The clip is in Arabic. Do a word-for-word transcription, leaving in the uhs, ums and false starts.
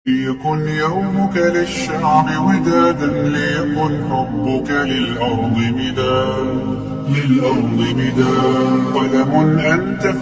ليكن يومك للشعب ودادا، ليكن حبك للأرض مداد، للأرض مداد. قلم أنت